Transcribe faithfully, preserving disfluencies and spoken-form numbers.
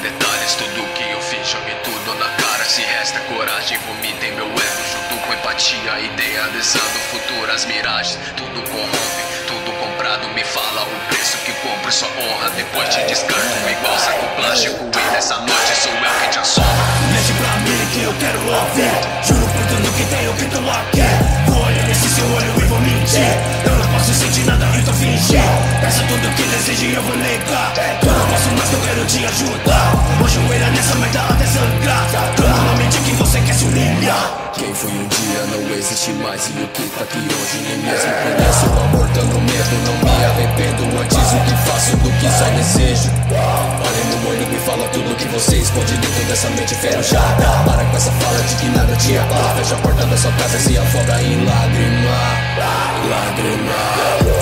detalhes, tudo que eu fiz, joguei tudo na cara. Se resta coragem, vomitem meu ego junto com empatia, idealizando futuras miragens. Tudo corrompe, tudo comprado, me fala o preço que compro sua honra. Depois te descarto igual saco plástico, e nessa noite sou eu que te assombro. Mente pra mim que eu quero ouvir, juro por tudo que tenho que tô aqui. Vou olhar nesse seu olho e vou mentir, eu não posso sentir nada, então fingir. Peça tudo que desejo e eu vou negar, eu não posso mais, eu quero te ajudar. Vou joelhar nessa merda até sangrar, clama na mente que você quer se humilhar. Quem foi um dia não existe mais, e o que tá aqui hoje nem mesmo conheço. O amor dando medo, não me arrependo. Antes o que faço do que só desejo. Olha no olho, me fala tudo que você esconde dentro dessa mente enferrujada. Para com essa fala de que nada te abala. Fecha a porta da sua casa e se afoga em lágrima. Lágrima.